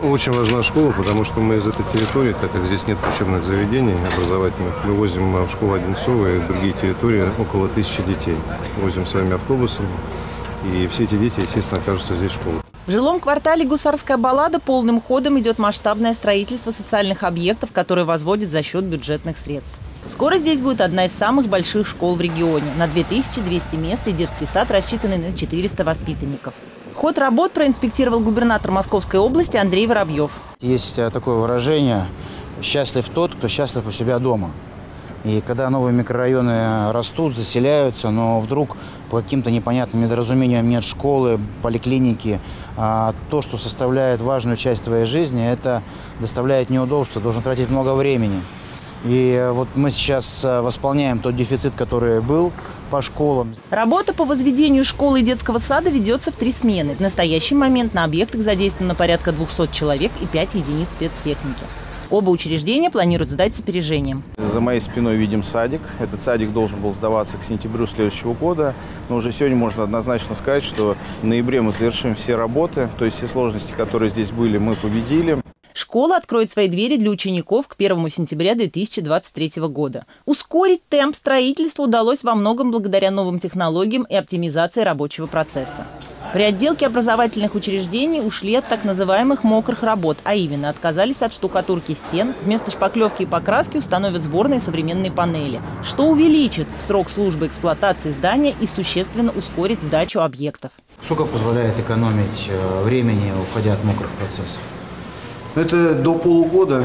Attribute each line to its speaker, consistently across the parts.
Speaker 1: Очень важна школа, потому что мы из этой территории, так как здесь нет учебных заведений образовательных, мы возим в школу Одинцова и другие территории около 1000 детей. Возим своими автобусами, и все эти дети, естественно, окажутся здесь в школе.
Speaker 2: В жилом квартале «Гусарская баллада» полным ходом идет масштабное строительство социальных объектов, которые возводят за счет бюджетных средств. Скоро здесь будет одна из самых больших школ в регионе. На 2200 мест и детский сад, рассчитанный на 400 воспитанников. Ход работ проинспектировал губернатор Московской области Андрей Воробьев.
Speaker 3: Есть такое выражение «счастлив тот, кто счастлив у себя дома». И когда новые микрорайоны растут, заселяются, но вдруг по каким-то непонятным недоразумениям нет школы, поликлиники, то, что составляет важную часть твоей жизни, это доставляет неудобства, должен тратить много времени. И вот мы сейчас восполняем тот дефицит, который был по школам.
Speaker 2: Работа по возведению школы и детского сада ведется в 3 смены. В настоящий момент на объектах задействовано порядка 200 человек и 5 единиц спецтехники. Оба учреждения планируют сдать с опережением.
Speaker 4: За моей спиной видим садик. Этот садик должен был сдаваться к сентябрю следующего года. Но уже сегодня можно однозначно сказать, что в ноябре мы завершим все работы. То есть все сложности, которые здесь были, мы победили.
Speaker 2: Школа откроет свои двери для учеников к 1 сентября 2023 года. Ускорить темп строительства удалось во многом благодаря новым технологиям и оптимизации рабочего процесса. При отделке образовательных учреждений ушли от так называемых мокрых работ, а именно отказались от штукатурки стен, вместо шпаклевки и покраски установят сборные современные панели, что увеличит срок службы эксплуатации здания и существенно ускорит сдачу объектов.
Speaker 3: Сколько позволяет экономить времени, уходя от мокрых процессов?
Speaker 4: Это до полугода,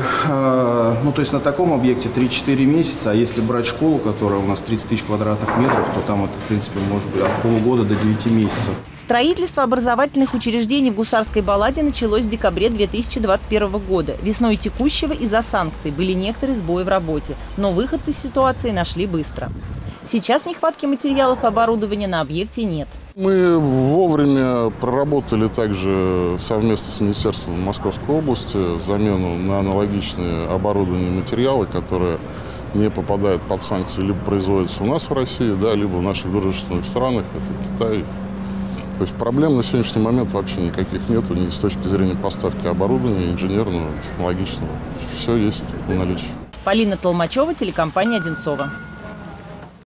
Speaker 4: то есть на таком объекте 3-4 месяца, а если брать школу, которая у нас 30 тысяч квадратных метров, то там это, в принципе, может быть от полугода до 9 месяцев.
Speaker 2: Строительство образовательных учреждений в Гусарской балладе началось в декабре 2021 года. Весной текущего из-за санкций были некоторые сбои в работе, но выход из ситуации нашли быстро. Сейчас нехватки материалов и оборудования на объекте нет.
Speaker 5: Мы вовремя проработали также совместно с Министерством Московской области замену на аналогичные оборудование и материалы, которые не попадают под санкции, либо производятся у нас в России, либо в наших дружественных странах, это Китай. То есть проблем на сегодняшний момент вообще никаких нету, ни с точки зрения поставки оборудования, инженерного, технологичного. Все есть в наличии.
Speaker 2: Полина Толмачева, телекомпания «Одинцова».